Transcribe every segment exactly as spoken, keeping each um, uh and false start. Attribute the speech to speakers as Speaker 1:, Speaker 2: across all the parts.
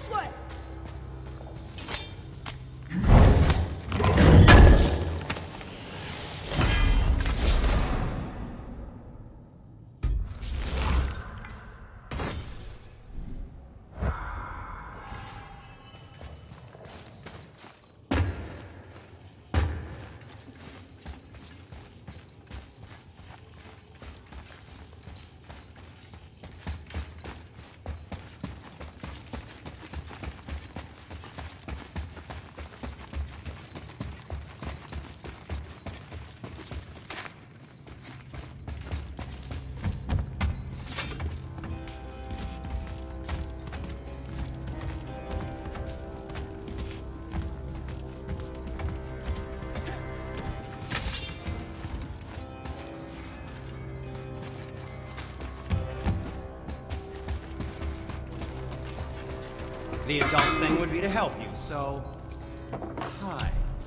Speaker 1: This way!
Speaker 2: The adult thing would be to help you, so... hi.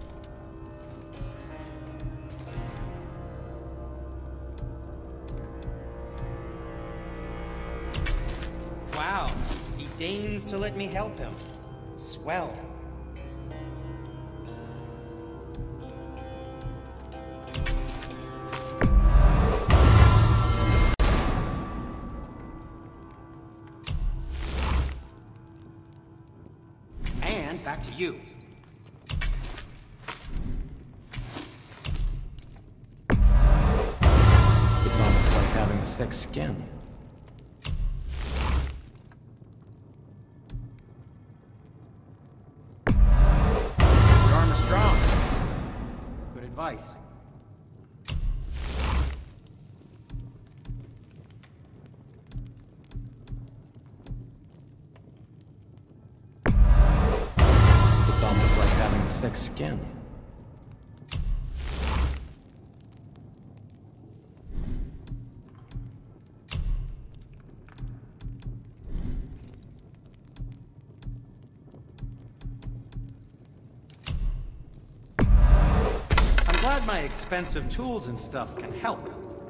Speaker 2: Wow, he deigns to let me help him. Swell. Back to you.
Speaker 3: It's almost like having a thick skin.
Speaker 2: Your arm is strong. Good advice.
Speaker 3: It's almost like having a thick skin.
Speaker 2: I'm glad my expensive tools and stuff can help.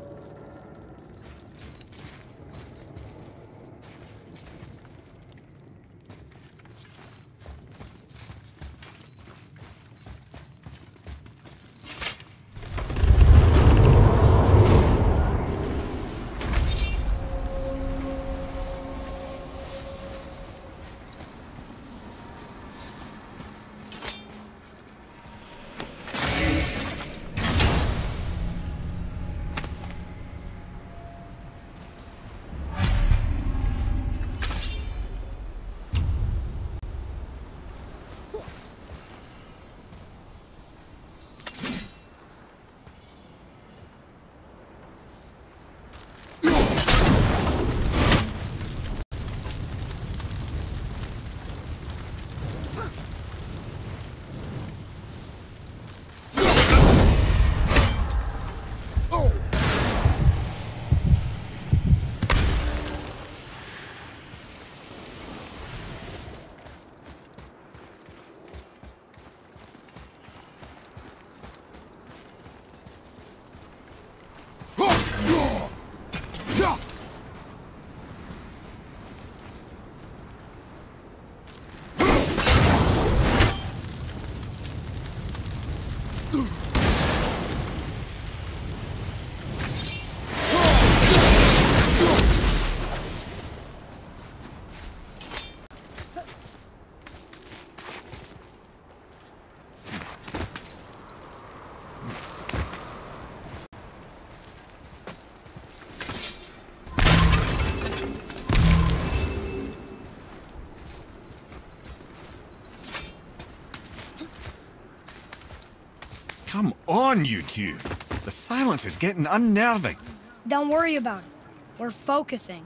Speaker 4: Come on, you two. The silence is getting unnerving.
Speaker 1: Don't worry about it. We're focusing.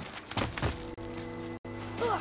Speaker 1: Ugh.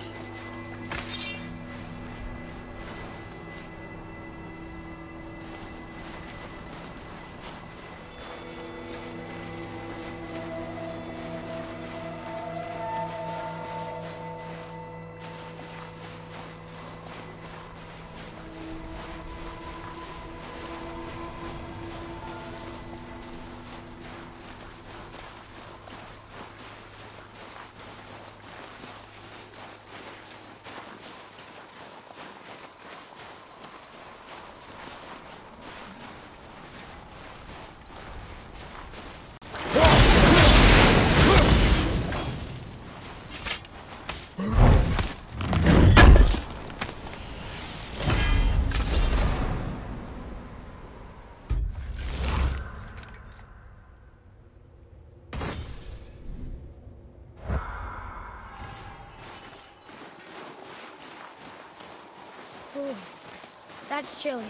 Speaker 1: Ooh, that's chilly.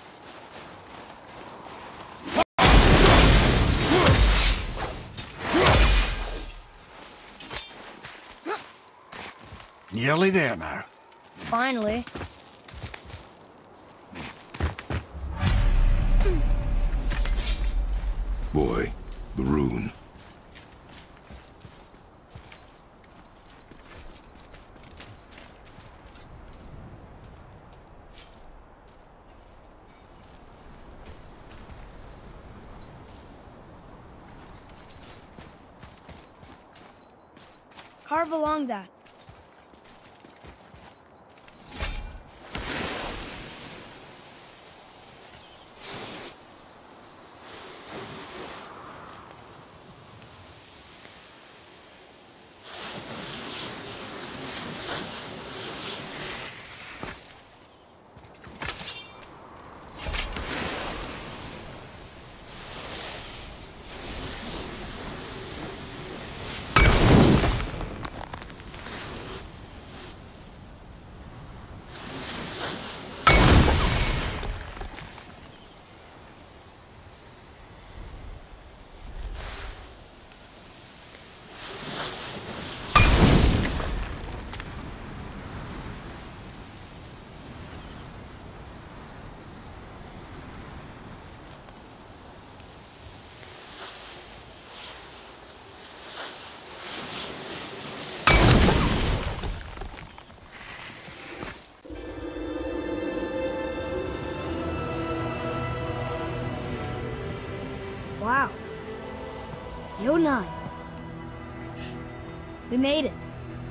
Speaker 4: Nearly there now.
Speaker 1: Finally.
Speaker 5: Boy, the rune.
Speaker 1: Carve along that. Wow. Yonai. We made it.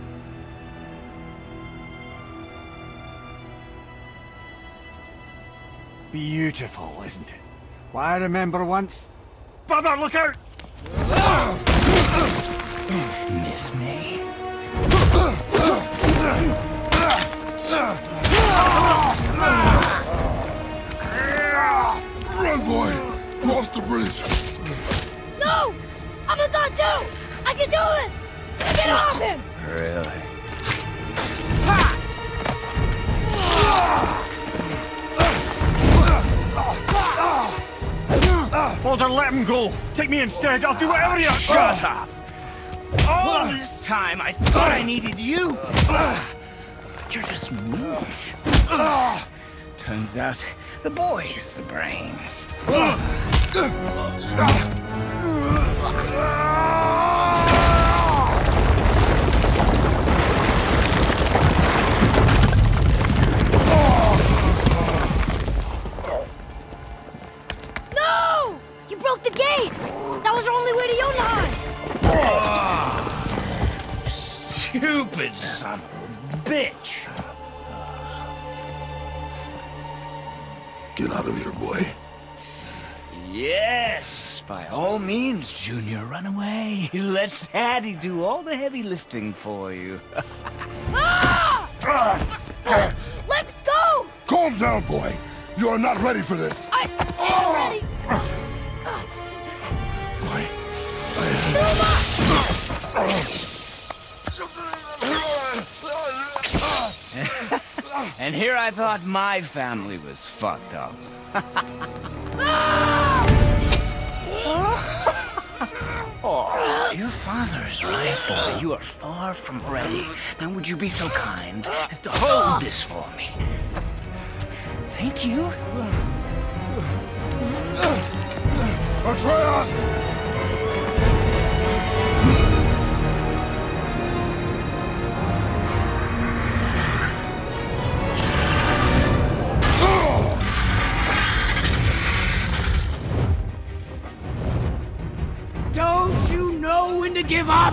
Speaker 4: Beautiful, isn't it? Why, I remember once... Brother, look out!
Speaker 6: Miss me?
Speaker 5: Run, boy! Cross the bridge!
Speaker 1: No! I'm a god too! I can do this! Get off him!
Speaker 6: Really?
Speaker 4: Baldur, let him go! Take me instead, I'll do whatever you...
Speaker 6: Shut up! All this time I thought I needed you! But you're just meat. Turns out the boy is the brains.
Speaker 1: No! You broke the gate! That was our only way to Jotunheim!
Speaker 6: Stupid son of a bitch!
Speaker 5: Get out of here, boy.
Speaker 6: Yes, by all means, Junior, run away. Let Daddy do all the heavy lifting for you.
Speaker 1: Ah! Let go!
Speaker 5: Calm down, boy. You are not ready for this.
Speaker 1: I am ready!
Speaker 5: Boy.
Speaker 6: And here I thought my family was fucked up. Oh, your father is right, boy. You are far from ready. Now would you be so kind as to hold this for me? Thank you.
Speaker 5: Atreus!
Speaker 6: Don't you know when to give up?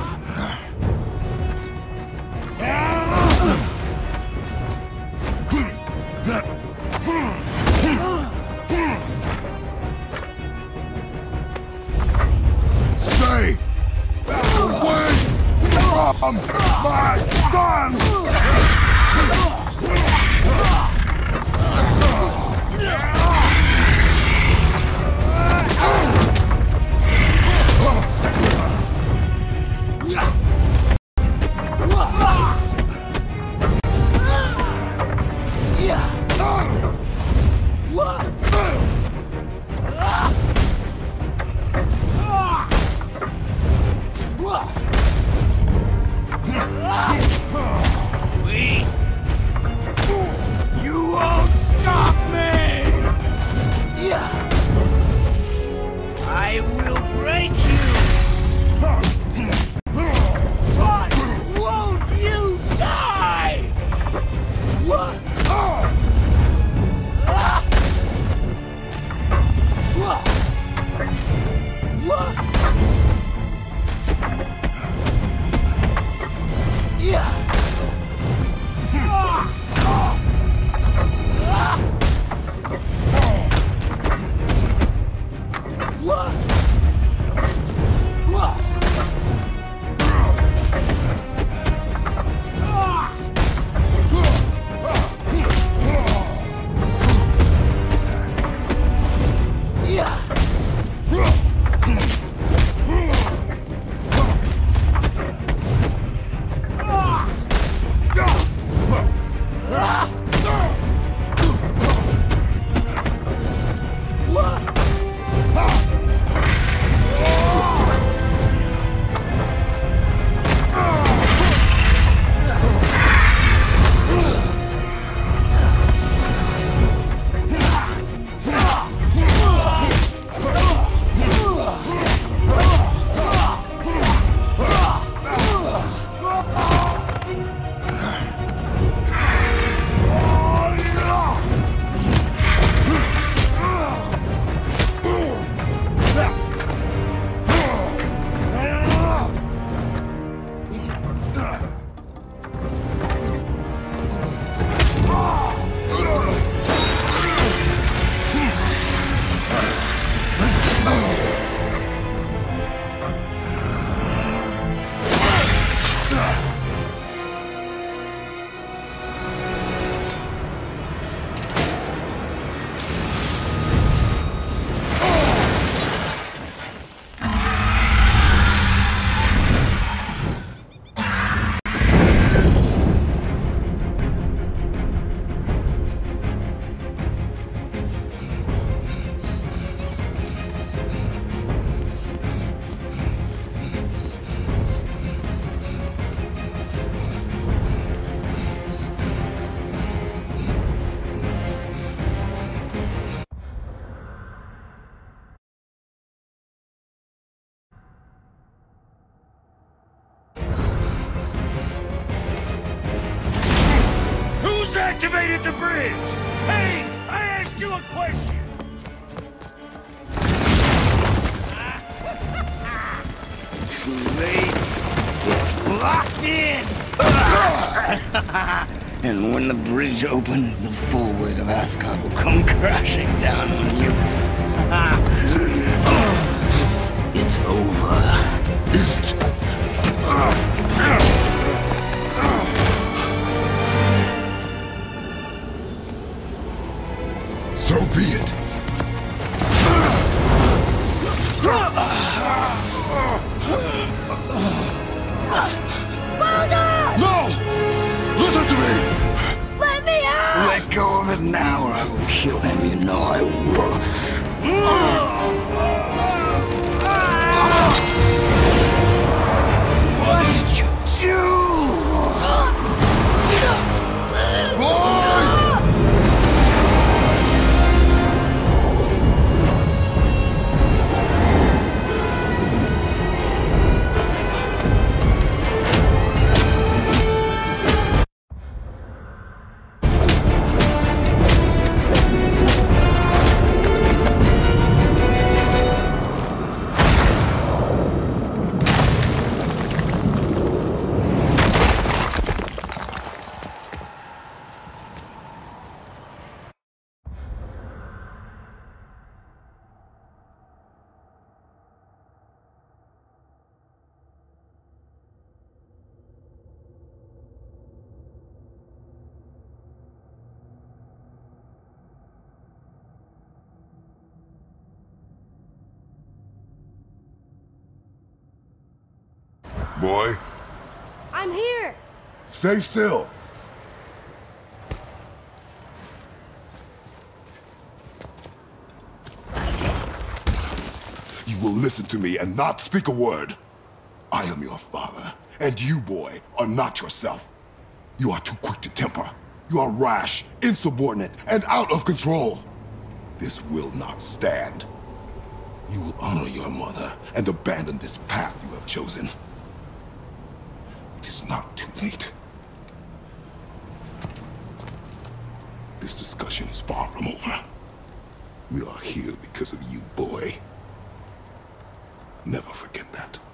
Speaker 6: activated the bridge! Hey! I asked you a question! Too late. It's locked in! And when the bridge opens, the full weight of Asgard will come crashing down on you. It's over.
Speaker 5: Is it? So be it.
Speaker 1: Baldur!
Speaker 5: No! Listen to me!
Speaker 1: Let me out!
Speaker 6: Let go of it now or I will kill him. You know I will. What did you do?
Speaker 5: Boy,
Speaker 1: I'm here!
Speaker 5: stay still. You will listen to me and not speak a word. I am your father, and you, boy, are not yourself. You are too quick to temper. You are rash, insubordinate, and out of control. This will not stand. You will honor your mother and abandon this path you have chosen. It is not too late. This discussion is far from over. We are here because of you, boy. Never forget that.